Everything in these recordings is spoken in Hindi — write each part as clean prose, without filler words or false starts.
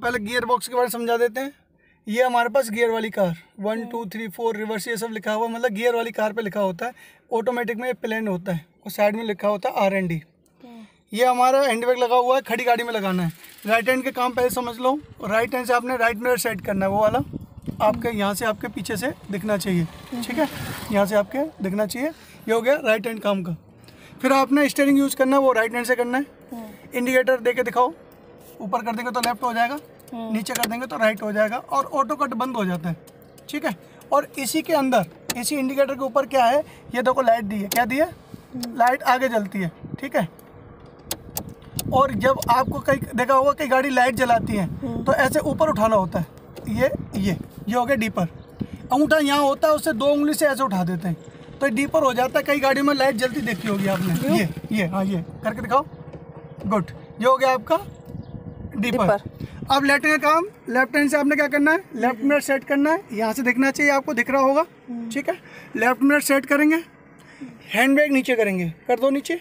पहले गियर बॉक्स के बारे में समझा देते हैं। ये हमारे पास गियर वाली कार 1 2 3 4 रिवर्स ये सब लिखा हुआ, मतलब गियर वाली कार पे लिखा होता है। ऑटोमेटिक में प्लेन होता है और साइड में लिखा होता है R&D। ये हमारा हैंड ब्रेक लगा हुआ है, खड़ी गाड़ी में लगाना है। राइट हैंड के काम पहले समझ लो। राइट हैंड से आपने राइट मिरर सेट करना है, वो वाला आपके यहाँ से आपके पीछे से दिखना चाहिए, ठीक है, यहाँ से आपके दिखना चाहिए। ये हो गया राइट हैंड काम का। फिर आपने स्टीयरिंग यूज़ करना है, वो राइट हैंड से करना है। इंडिकेटर दे के दिखाओ, ऊपर कर देंगे तो लेफ्ट हो जाएगा, नीचे कर देंगे तो राइट हो जाएगा और ऑटो कट बंद हो जाता है, ठीक है। और इसी के अंदर इसी इंडिकेटर के ऊपर क्या है, ये देखो लाइट दी है, क्या दी है, लाइट आगे जलती है, ठीक है। और जब आपको कहीं देखा होगा कि गाड़ी लाइट जलाती है तो ऐसे ऊपर उठाना होता है, ये हो गया डीपर। अंगूठा यहाँ होता है, उससे 2 उंगली से ऐसे उठा देते हैं तो डीपर हो जाता है। कई गाड़ियों में लाइट जलती देखी होगी आपने, ये हाँ, ये करके दिखाओ, गुड। ये हो गया आपका डीपर। अब लेफ्ट हैंड काम, लेफ्ट हैंड से आपने क्या करना है, लेफ्ट मिरर सेट करना है, यहाँ से दिखना चाहिए, आपको दिख रहा होगा, ठीक है। लेफ्ट मिरर सेट करेंगे, हैंड ब्रेक नीचे करेंगे, कर दो नीचे,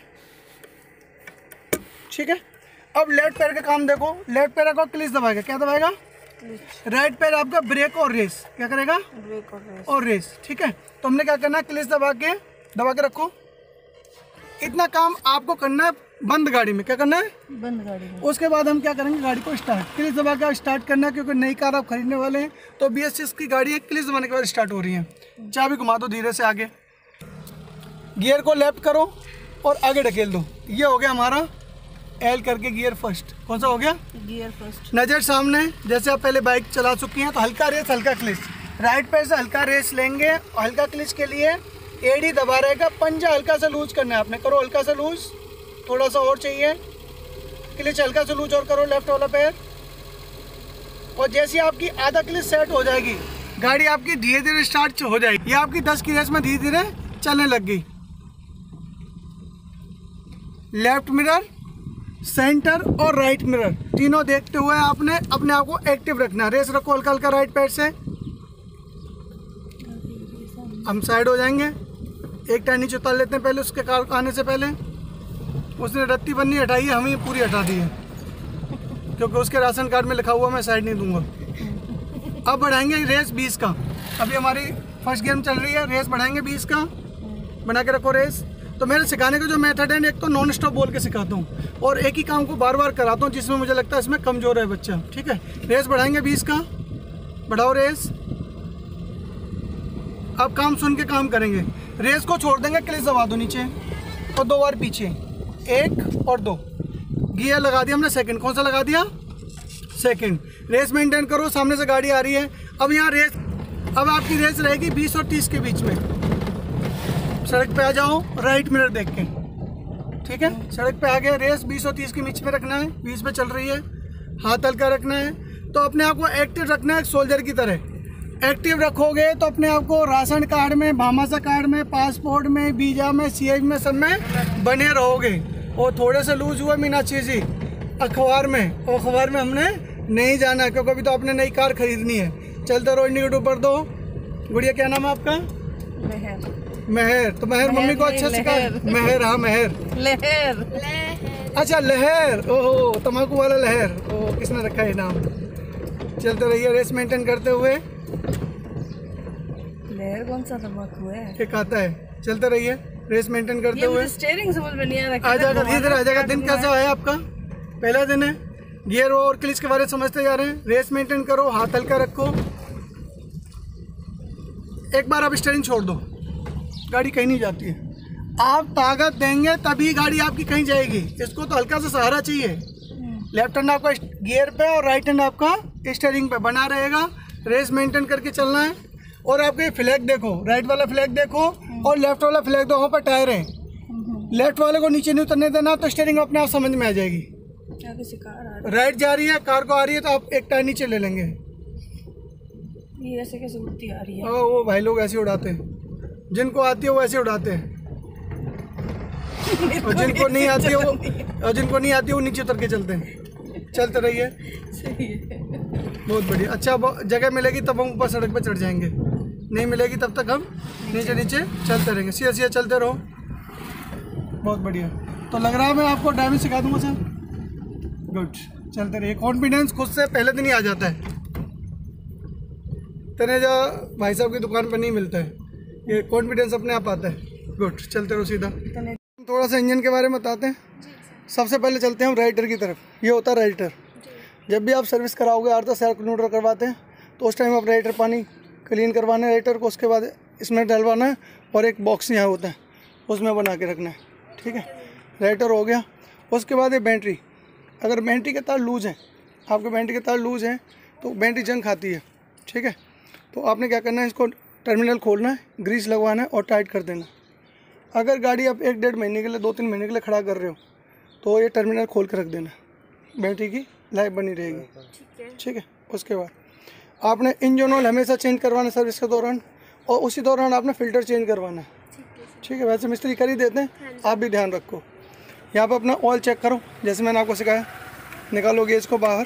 ठीक है। अब लेफ्ट पैर का काम देखो, लेफ्ट पैर को क्लिच दबाएगा, क्या दबाएगा, राइट पैर आपका ब्रेक और रेस, क्या करेगा, ब्रेक और रेस, ठीक है। तो हमने क्या करना है, क्लिच दबा के रखो। इतना काम आपको करना है बंद गाड़ी में, क्या करना है, बंद गाड़ी में। उसके बाद हम क्या करेंगे, गाड़ी को स्टार्ट, क्लिच दबा के स्टार्ट करना है, क्योंकि नई कार आप खरीदने वाले हैं तो BS6 की गाड़ी है, क्लिच दबाने के बाद स्टार्ट हो रही है। चाबी घुमा दो धीरे से आगे, गियर को लेफ्ट करो और आगे ढकेल दो। ये हो गया हमारा L करके गियर फर्स्ट। कौन सा हो गया, गियर फर्स्ट। नज़र सामने, जैसे आप पहले बाइक चला चुकी हैं तो हल्का रेस हल्का क्लिच, राइट पैर से हल्का रेस लेंगे और हल्का क्लिच के लिए एड़ी दबा रहेगा, पंजा हल्का सा लूज करना है आपने, करो हल्का सा लूज, थोड़ा सा और चाहिए, क्लिच हल्का सा लूज और करो लेफ्ट वाला पैर। और जैसे आपकी आधा क्लिच सेट हो जाएगी, गाड़ी आपकी धीरे धीरे स्टार्ट हो जाएगी। ये आपकी 10 की रेस में धीरे धीरे चलने लग गई। लेफ्ट मिरर, सेंटर और राइट मिरर तीनों देखते हुए आपने अपने आप को एक्टिव रखना है। रेस रखो हल्का हल्का राइट पैर से, हम साइड हो जाएंगे। एक टायर नीचे उतार लेते हैं पहले, उसके कार आने से पहले। उसने रत्ती बन्नी हटाई है, हमें पूरी हटा दी है, क्योंकि उसके राशन कार्ड में लिखा हुआ मैं साइड नहीं दूंगा। अब बढ़ाएंगे रेस 20 का। अभी हमारी फर्स्ट गेम चल रही है, रेस बढ़ाएंगे 20 का। बना के रखो रेस। तो मेरे सिखाने का जो मेथड है, एक तो नॉन स्टॉप बोल के सिखाता हूँ और एक ही काम को बार बार कराता हूँ जिसमें मुझे लगता है इसमें कमज़ोर है बच्चा, ठीक है। रेस बढ़ाएंगे 20 का, बढ़ाओ रेस। अब काम सुन के काम करेंगे। रेस को छोड़ देंगे, क्लिच दबा दो नीचे और 2 बार पीछे, 1 और 2। गियर लगा दिया हमने सेकंड, कौन सा लगा दिया, सेकंड। रेस मेंटेन करो, सामने से गाड़ी आ रही है। अब यहाँ रेस, अब आपकी रेस रहेगी 20 और 30 के बीच में। सड़क पे आ जाओ राइट मिरर देख के, ठीक है। सड़क पे आ गए, रेस 20 और 30 के बीच में रखना है, 20 पे चल रही है, हाथ हल्का रखना है। तो अपने आप को एक्टिव रखना है, सोल्जर की तरह। एक्टिव रखोगे तो अपने आप को राशन कार्ड में, भामाशाह कार्ड में, पासपोर्ट में, वीज़ा में, CH में, सब में बने रहोगे। और थोड़े से लूज हुआ मीनाक्षी जी अखबार में, और अखबार में हमने नहीं जाना क्योंकि अभी तो आपने नई कार खरीदनी है। चलते रहो, इंडिकेटर ऊपर दो। गुड़िया क्या नाम है आपका, महर। तो महर मम्मी को अच्छा सिखा, महर, हाँ महर, लहर, अच्छा लहर, ओहो तम्बाकू वाला लहर, ओह किसने रखा है नाम। चलते रहिए रेस मेंटेन करते हुए। लहर कौन सा तम्बाकू है, एक आता है। चलते रहिए रेस मेंटेन करते हुए। स्टीयरिंग समझ में नहीं आ रहा, आ जाएगा धीरे धीरे आ जाएगा। दिन कैसा है आपका, पहला दिन है। गियर और क्लिच के बारे में समझते जा रहे हैं। रेस मेंटेन करो, हाथ हल्का रखो। एक बार आप स्टीयरिंग छोड़ दो, गाड़ी कहीं नहीं जाती है। आप ताकत देंगे तभी गाड़ी आपकी कहीं जाएगी। इसको तो हल्का सा सहारा चाहिए। लेफ्ट हैंड आपका गियर पे और राइट हैंड आपका स्टीयरिंग पे बना रहेगा। रेस मेंटेन करके चलना है। और आपके फ्लैग देखो, राइट वाला फ्लैग देखो और लेफ्ट वाला फ्लैग देखो, वहाँ पर टायर है। लेफ्ट वाले को नीचे नहीं उतरने देना, तो स्टीयरिंग अपने आप समझ में आ जाएगी। राइट जा रही है, कार को आ रही है तो आप एक टायर नीचे ले लेंगे। ये ऐसे कैसे उड़ती आ रही है, वो भाई लोग ऐसे उड़ाते हैं, जिनको आती है वो ऐसे उड़ाते हैं। और जिनको नहीं आती है वो नीचे उतर के चलते हैं। चलते रहिए, बहुत बढ़िया। अच्छा जगह मिलेगी तब हम ऊपर सड़क पे चढ़ जाएंगे, नहीं मिलेगी तब तक हम नीचे नीचे चलते रहेंगे। सीधा सीधा चलते रहो, बहुत बढ़िया। तो लग रहा है मैं आपको ड्राइविंग सिखा दूंगा सर। गुड। चलते रहिए। कॉन्फिडेंस खुद से पहले दिन ही आ जाता है। तनेजा भाई साहब की दुकान पर नहीं मिलता है, ये कॉन्फिडेंस अपने आप आता है। गुड, चलते रहो सीधा। थोड़ा सा इंजन के बारे में बताते हैं। सबसे पहले चलते हैं हम राइटर की तरफ। ये होता है राइटर। जब भी आप सर्विस कराओगे 8-10 किलोमीटर करवाते हैं तो उस टाइम आप राइटर पानी क्लीन करवाना है राइटर को, उसके बाद इसमें डलवाना है और एक बॉक्स यहाँ होता है उसमें बना के रखना है। ठीक है, राइटर हो गया। उसके बाद ये बैटरी, अगर बैटरी के तार लूज़ हैं, आपके बैटरी के तार लूज़ हैं तो बैटरी जंग खाती है। ठीक है, तो आपने क्या करना है, इसको टर्मिनल खोलना है, ग्रीस लगवाना है और टाइट कर देना। अगर गाड़ी आप 1-1.5 महीने के लिए 2-3 महीने के लिए खड़ा कर रहे हो तो ये टर्मिनल खोल के रख देना, बैटरी की लाइफ बनी रहेगी। ठीक है, उसके बाद आपने इंजन ऑयल हमेशा चेंज करवाना सर्विस के दौरान, और उसी दौरान आपने फ़िल्टर चेंज करवाना है। ठीक है, वैसे मिस्त्री कर ही देते हैं, आप भी ध्यान रखो। यहाँ पर अपना ऑयल चेक करो, जैसे मैंने आपको सिखाया। निकालो गेज को बाहर,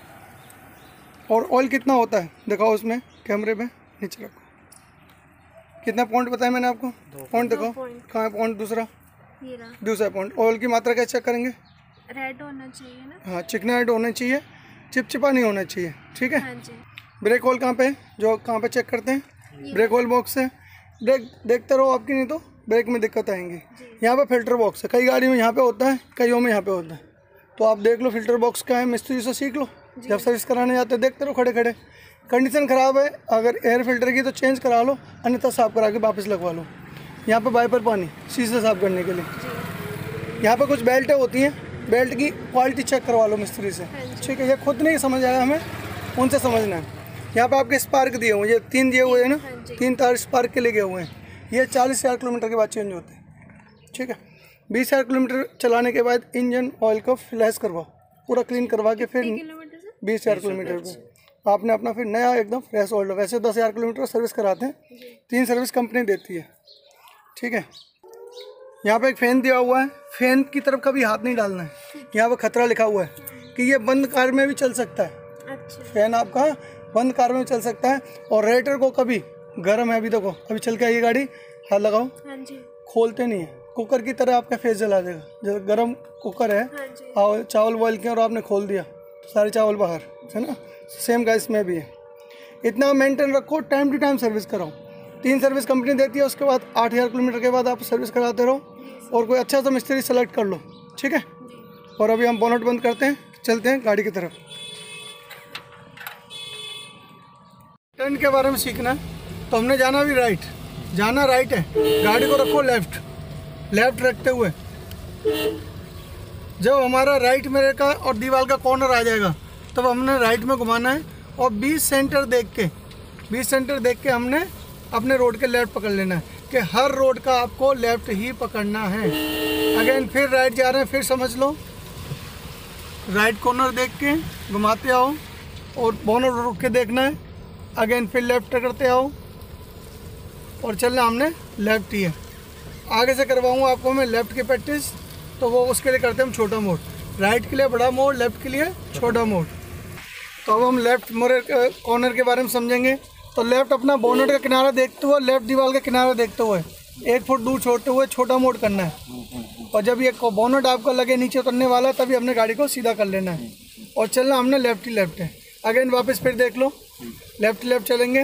और ऑयल कितना होता है दिखाओ उसमें कैमरे पे, नीचे रखो। कितना पॉइंट बताया मैंने आपको? पॉइंट दिखाओ, कहाँ है पॉइंट? दूसरा पॉइंट। ऑयल की मात्रा कैसे चेक करेंगे? रेड होना चाहिए ना? हाँ, चिकना रेड होना चाहिए, चिपचिपा नहीं होना चाहिए। ठीक है। हाँ जी। ब्रेक ऑयल कहाँ पे है, जो कहाँ पे चेक करते हैं? ब्रेक ऑयल बॉक्स से। ब्रेक देखते रहो आपकी, नहीं तो ब्रेक में दिक्कत आएंगी। यहाँ पे फिल्टर बॉक्स है, कई गाड़ियों में यहाँ पे होता है, कईयों में यहाँ पे होता है। तो आप देख लो फिल्टर बॉक्स क्या है, मिस्त्री से सीख लो। जब सर्विस कराने जाते देखते रहो खड़े खड़े। कंडीशन ख़राब है अगर एयर फिल्टर की तो चेंज करा लो, अन्यथा साफ़ करा के वापस लगवा लो। यहाँ पे वाइपर पानी शीशे साफ़ करने के लिए। यहाँ पे कुछ बेल्टें होती हैं, बेल्ट की क्वालिटी चेक करवा लो मिस्त्री से। ठीक है, ये खुद नहीं समझ आया हमें, उनसे समझना है। यहाँ पे आपके स्पार्क दिए हुए हैं, ये 3 दिए हुए हैं ना, 3 तार स्पार्क के लिए गए हुए हैं। ये 40,000 किलोमीटर के बाद चेंज होते हैं। ठीक है, 20,000 किलोमीटर चलाने के बाद इंजन ऑयल को फ्लैश करवाओ, पूरा क्लीन करवा के फिर 20,000 किलोमीटर पे आपने अपना फिर नया एकदम फ्रेश ऑयल। वैसे 10,000 किलोमीटर सर्विस कराते हैं, 3 सर्विस कंपनी देती है। ठीक है, यहाँ पे एक फ़ैन दिया हुआ है, फ़ैन की तरफ कभी हाथ नहीं डालना है। यहाँ पे खतरा लिखा हुआ है कि ये बंद कार में भी चल सकता है। फ़ैन आपका बंद कार में चल सकता है। और रेडिएटर को कभी गर्म है, अभी देखो अभी चल के आई ये गाड़ी, हाथ लगाओ, खोलते नहीं है, कुकर की तरह आपका फेस जला देगा। जब गर्म कुकर है, चावल बॉयल किया और आपने खोल दिया तो सारे चावल बाहर, है ना। सेम का इसमें भी है। इतना मेंटेन रखो, टाइम टू टाइम सर्विस कराओ। 3 सर्विस कंपनी देती है, उसके बाद 8,000 किलोमीटर के बाद आप सर्विस कराते रहो और कोई अच्छा सा मिस्त्री सेलेक्ट कर लो। ठीक है, और अभी हम बोनट बंद करते हैं, चलते हैं गाड़ी की तरफ। टर्न के बारे में सीखना है तो हमने जाना भी राइट, जाना राइट है, गाड़ी को रखो लेफ्ट रखते हुए। जब हमारा राइट मिरर का और दीवार का कॉर्नर आ जाएगा तब हमने राइट में घुमाना है और 20 सेंटर देख के हमने अपने रोड के लेफ्ट पकड़ लेना है कि हर रोड का आपको लेफ्ट ही पकड़ना है। अगेन फिर राइट जा रहे हैं, फिर समझ लो, राइट कॉर्नर देख के घुमाते आओ और बोनट रुक के देखना है। अगेन फिर लेफ्ट करते आओ और चलना हमने लेफ्ट ही है। आगे से करवाऊंगा आपको मैं लेफ़्ट की प्रैक्टिस, तो वो उसके लिए करते हैं हम छोटा मोड़। राइट के लिए बड़ा मोड़, लेफ़्ट के लिए छोटा मोड़। तो अब हम लेफ़्ट मिरर कॉर्नर के बारे में समझेंगे। तो लेफ़्ट अपना बोनट का किनारा देखते हुए, लेफ़्ट दीवार का किनारा देखते हुए 1 फुट दूर छोड़ते हुए छोटा मोड़ करना है। और जब ये बोनट आपको लगे नीचे उतरने वाला तभी अपने गाड़ी को सीधा कर लेना है और चलना हमने लेफ़्ट ही लेफ़्ट है। अगेन वापस फिर देख लो, लेफ़्ट चलेंगे।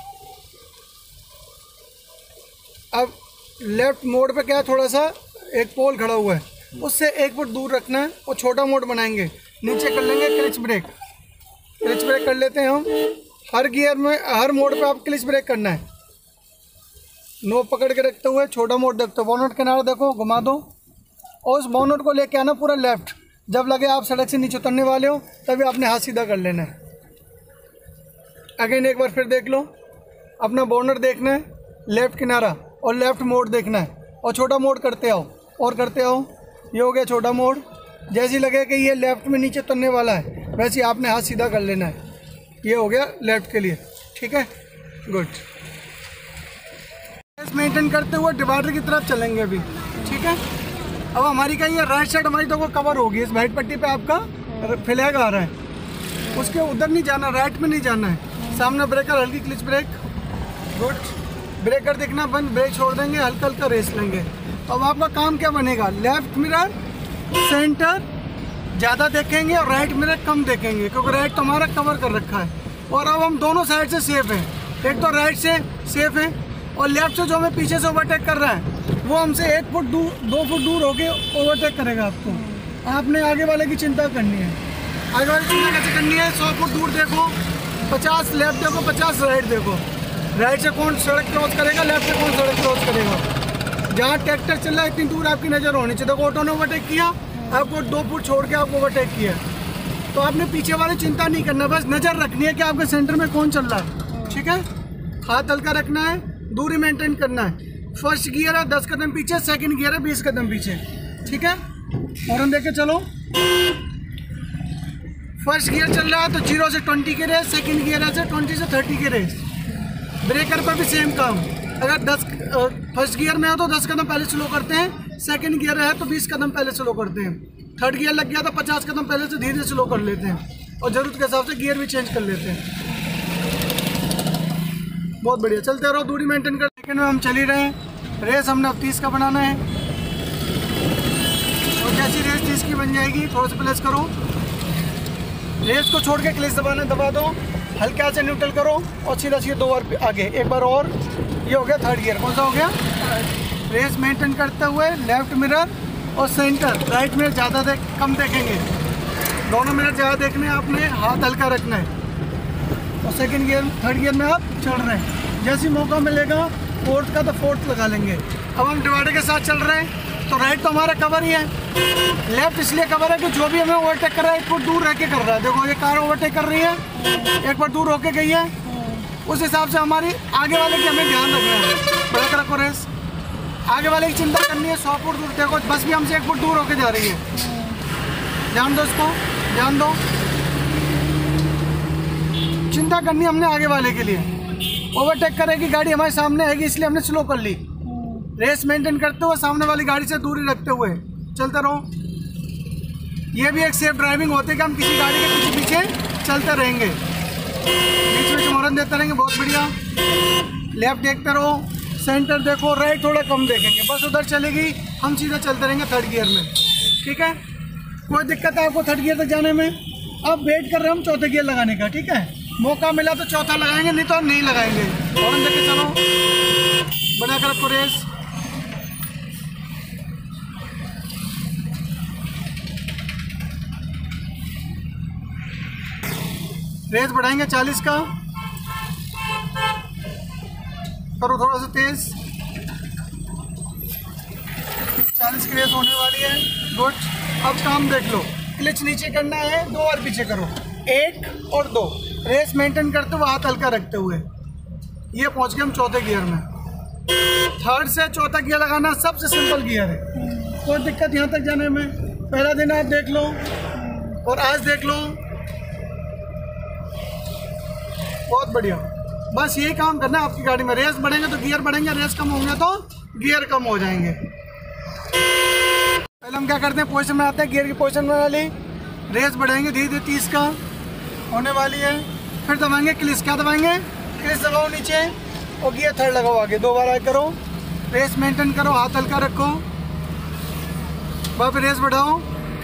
अब लेफ़्ट मोड़ पे क्या, थोड़ा सा एक पोल खड़ा हुआ है, उससे 1 फुट दूर रखना है और छोटा मोड़ बनाएंगे। नीचे कर लेंगे क्लच ब्रेक कर लेते हैं हम। हर गियर में, हर मोड़ पे आप क्लच ब्रेक करना है। नो पकड़ के रखते हुए छोटा मोड़ देखते हो, बोनट किनारा देखो, घुमा दो और उस बोनट को लेके आना पूरा लेफ़्ट। जब लगे आप सड़क से नीचे उतरने वाले हो तभी आपने हाथ सीधा कर लेना है। अगेन एक बार फिर देख लो, अपना बोनट देखना है, लेफ़्ट किनारा और लेफ़्ट मोड़ देखना है और छोटा मोड़ करते आओ और करते आओ। ये हो गया छोटा मोड़। जैसे ही लगे कि ये लेफ़्ट में नीचे उतरने वाला है वैसे ही आपने हाथ सीधा कर लेना है। ये हो गया लेफ़्ट के लिए। ठीक है, गुड। मेंटेन करते हुए डिवाइडर की तरफ चलेंगे अभी। ठीक है, अब हमारी क्या, ये राइट साइड हमारी तो कवर होगी। इस वाइट पट्टी पे आपका फ्लैग आ रहा है, उसके उधर नहीं जाना, राइट में नहीं जाना है। सामने ब्रेकर, हल्की क्लच ब्रेक, गुड। ब्रेकर देखना बंद, ब्रेक छोड़ देंगे, हल्का हल्का रेस लेंगे। अब आपका काम क्या बनेगा, लेफ्ट मिरर, सेंटर, ज़्यादा देखेंगे और राइट मिरर कम देखेंगे, क्योंकि राइट तो हमारा कवर कर रखा है। और अब हम दोनों साइड से सेफ हैं, एक तो राइट से सेफ है और लेफ्ट से जो हमें पीछे से ओवरटेक कर रहा है वो हमसे 1 फुट दूर 2 फुट दूर होके ओवरटेक करेगा आपको। आपने आगे वाले की चिंता करनी है। आगे वाली चिंता कैसे करनी है? 100 फुट दूर देखो, 50 लेफ्ट देखो, 50 राइट देखो। राइट से कौन सड़क क्रॉस करेगा, लेफ्ट से कौन सड़क क्रॉस करेगा। जहाँ ट्रैक्टर चल रहा है इतनी दूर आपकी नज़र होनी चाहिए। देखो ऑटो ने ओवरटेक किया, आपको 2 फुट छोड़ के आपको ओवरटेक किया, तो आपने पीछे वाली चिंता नहीं करना, बस नज़र रखनी है कि आपके सेंटर में कौन चल रहा है। ठीक है, हाथ हल्का रखना है, दूरी मेंटेन करना है। फर्स्ट गियर है 10 कदम पीछे, सेकंड गियर है 20 कदम पीछे। ठीक है, हॉर्न देके चलो। फर्स्ट गियर चल रहा है तो 0 से 20 की रेस, सेकंड गियर है 20 से 30 की रेस। ब्रेकर पर भी सेम काम, अगर फर्स्ट गियर में हो तो 10 कदम पहले स्लो करते हैं, सेकंड गियर है तो 20 कदम पहले स्लो करते हैं, थर्ड गियर लग गया तो 50 कदम पहले से धीरे स्लो कर लेते हैं और ज़रूरत के हिसाब से गियर भी चेंज कर लेते हैं। बहुत बढ़िया, चलते रहो, दूरी मेंटेन कर। सेकंड में हम चल ही रहे हैं, रेस हमने अब 30 का बनाना है। और जैसी रेस 30 की बन जाएगी थोड़ा सा प्लेस करो, रेस को छोड़ के क्लच दबा दो, हल्का से न्यूट्रल करो और सीधा सीधा 2 बार आगे, एक बार और। ये हो गया थर्ड गियर। कौन सा हो गया? रेस मेंटेन करते हुए लेफ्ट मिरर और सेंटर, राइट मिरर ज़्यादा कम देखेंगे, दोनों मिरर ज़्यादा देखने, आपने हाथ हल्का रखना है। और सेकंड गियर थर्ड गियर में आप चढ़ रहे हैं, जैसे मौका मिलेगा फोर्थ का तो फोर्थ लगा लेंगे। अब हम डिवाइडर के साथ चल रहे हैं तो राइट तो हमारा कवर ही है, लेफ्ट इसलिए कवर है कि जो भी हमें ओवरटेक कर रहा है 1 फुट दूर रह के कर रहा है। देखो ये कार ओवरटेक कर रही है, 1 फुट दूर होके गई है, उस हिसाब से हमारी आगे वाले की हमें ध्यान रखना है। बड़ा कर रखो रेस, आगे वाले की चिंता करनी है। 100 फुट दूर देखो, बस भी हमसे 1 फुट दूर होके जा रही है, ध्यान दो इसको, ध्यान दो। चिंता करनी हमने आगे वाले के लिए, ओवरटेक करेगी गाड़ी हमारे सामने आएगी इसलिए हमने स्लो कर ली। रेस मेंटेन करते हुए सामने वाली गाड़ी से दूरी रखते हुए चलते रहो। ये भी एक सेफ ड्राइविंग होती है कि हम किसी गाड़ी के पीछे पीछे चलते रहेंगे, बीच में हॉर्न देते रहेंगे। बहुत बढ़िया, लेफ्ट देखते रहो, सेंटर देखो, राइट थोड़ा कम देखेंगे, बस उधर चलेगी, हम सीधा चलते रहेंगे थर्ड गियर में। ठीक है, कोई दिक्कत है आपको थर्ड गियर तक जाने में? अब वेट कर रहे हैं हम चौथे गियर लगाने का। ठीक है, मौका मिला तो चौथा लगाएंगे, नहीं तो नहीं लगाएंगे। हॉर्न देके चलो, बना कर रखो रेस। रेस बढ़ाएंगे 40 का, करो थोड़ा सा तेज। 40 की रेस होने वाली है। गुड, अब काम देख लो, क्लच नीचे करना है, 2 बार पीछे करो, 1 और 2, रेस मेंटेन करते हुए हाथ हल्का रखते हुए। ये पहुंच गए हम चौथे गियर में। थर्ड से चौथा गियर लगाना सबसे सिंपल गियर है, कोई दिक्कत यहाँ तक जाने में। पहला दिन आप देख लो और आज देख लो, बहुत बढ़िया। बस यही काम करना है आपकी गाड़ी में। रेस बढ़ेंगे तो गियर बढ़ेंगे, रेस कम होंगे तो गियर कम हो जाएंगे। पहले हम क्या करते हैं, पोजीशन में आते हैं, गियर की पोजीशन में वाली, रेस बढ़ाएंगे धीरे धीरे, 30 का होने वाली है। फिर दबाएंगे क्लिच, क्या दबाएंगे? क्लिच दबाओ नीचे और गियर थर्ड लगाओ आगे, 2 बार आगे करो, रेस मेंटेन करो, हाथ हल्का रखो, वापस रेस बढ़ाओ।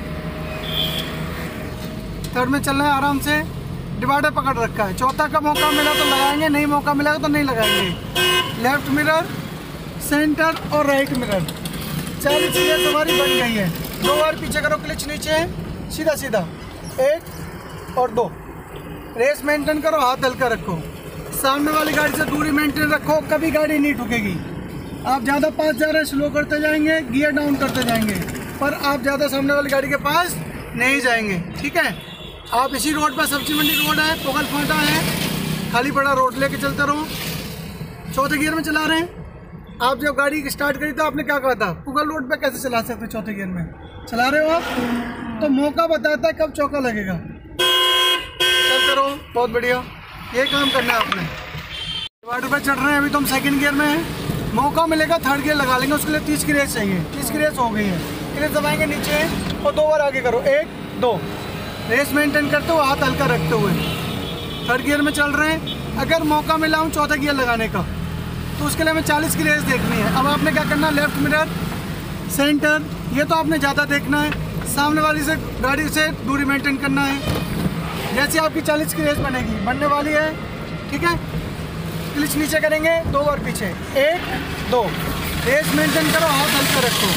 थर्ड में चलना है आराम से, डिवाइडर पकड़ रखा है। चौथा का मौका मिला तो लगाएंगे, नहीं मौका मिला तो नहीं लगाएंगे। लेफ्ट मिरर, सेंटर और राइट मिरर, 40 चीज़ें हमारी बन गई है। 2 बार पीछे करो, क्लिच नीचे, सीधा सीधा, 1 और 2, रेस मेंटेन करो, हाथ हल्का रखो, सामने वाली गाड़ी से दूरी मेंटेन रखो, कभी गाड़ी नहीं ठुकेगी। आप ज़्यादा पास जा रहे हैं, स्लो करते जाएंगे, गियर डाउन करते जाएंगे, पर आप ज़्यादा सामने वाली गाड़ी के पास नहीं जाएंगे। ठीक है, आप इसी रोड पर, सब्जी मंडी रोड है, पोगल फाटा है, खाली बड़ा रोड लेके चलते रहो। चौथे गियर में चला रहे हैं। आप जब गाड़ी स्टार्ट करी तो आपने क्या कहा था, पुगल रोड पे कैसे चला सकते? चौथे गियर में चला रहे हो आप, तो मौका बताता है कब चौका लगेगा। चलते रहो, बहुत बढ़िया, ये काम करना है आपने। डिवाइडर पे चढ़ रहे हैं, अभी तो हम सेकंड गियर में हैं, मौका मिलेगा थर्ड गियर लगा लेंगे, उसके लिए 30 की रेस चाहिए। 30 की रेस हो गई है, क्लिच दबाएंगे नीचे और 2 बार आगे करो, 1 2, रेस मेंटेन करते हुए हाथ हल्का रखते हुए। थर्ड गियर में चल रहे हैं, अगर मौका मिला हम चौथा गियर लगाने का तो उसके लिए हमें 40 की रेस देखनी है। अब आपने क्या करना है, लेफ्ट मिरर, सेंटर, ये तो आपने ज़्यादा देखना है, सामने वाली से गाड़ी से दूरी मेंटेन करना है। जैसे आपकी 40 की रेस बनने वाली है, ठीक है, क्लिच नीचे करेंगे, 2 बार पीछे, 1 2, रेस मेंटेन करो, हाथ हल्का रखो।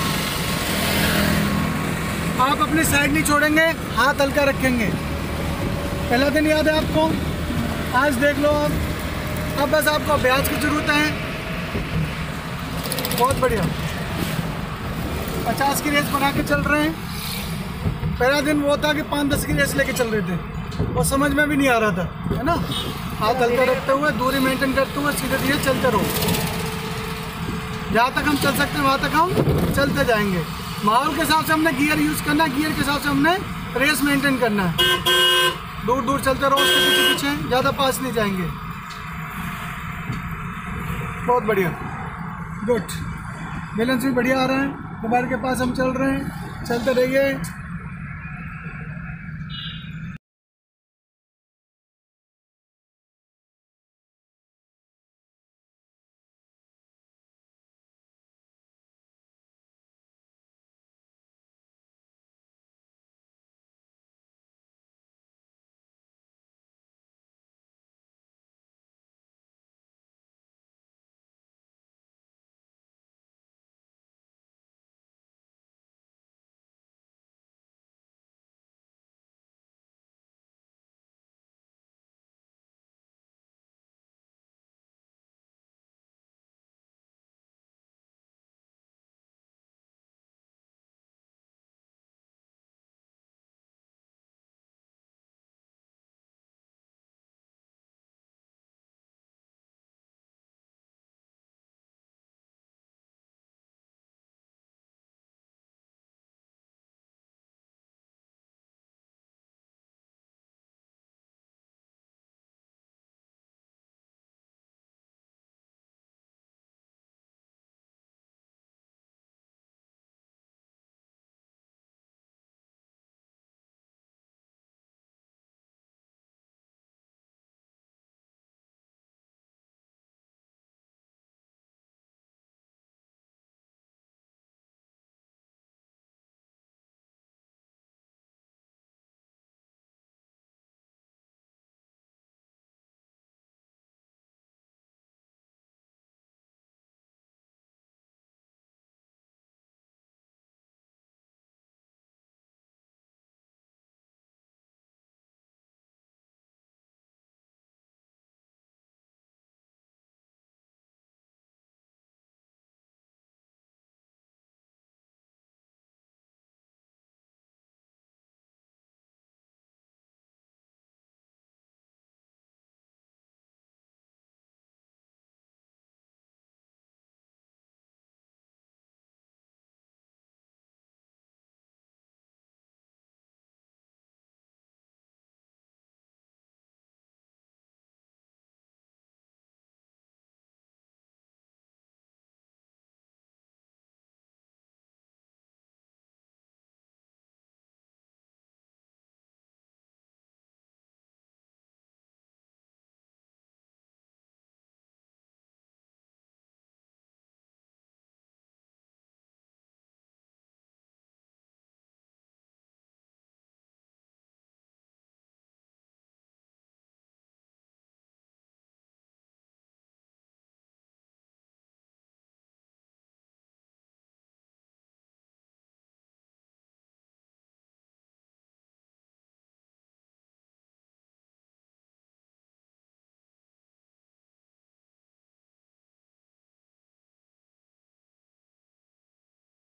आप अपनी साइड नहीं छोड़ेंगे, हाथ हल्का रखेंगे। पहला दिन याद है आपको, आज देख लो आप। अब बस आपको अभ्यास की ज़रूरत है। बहुत बढ़िया। 50 की रेस बना के चल रहे हैं। पहला दिन वो था कि 5-10 की रेस लेके चल रहे थे, वो समझ में भी नहीं आ रहा था, है ना। हाथ हल्का रखते हुए, दूरी मेंटेन करते हुए सीधे धीरे चलते रहो। जहाँ तक हम चल सकते हैं वहाँ तक हम चलते जाएंगे। माहौल के हिसाब से हमने गियर यूज़ करना है, गियर के हिसाब से हमने रेस मेंटेन करना है। दूर दूर चलते रहो, उसके पीछे पीछे, ज़्यादा पास नहीं जाएंगे। बहुत बढ़िया, गुड। बैलेंस भी बढ़िया आ रहा है। दोबारा के पास हम चल रहे हैं, चलते रहिए।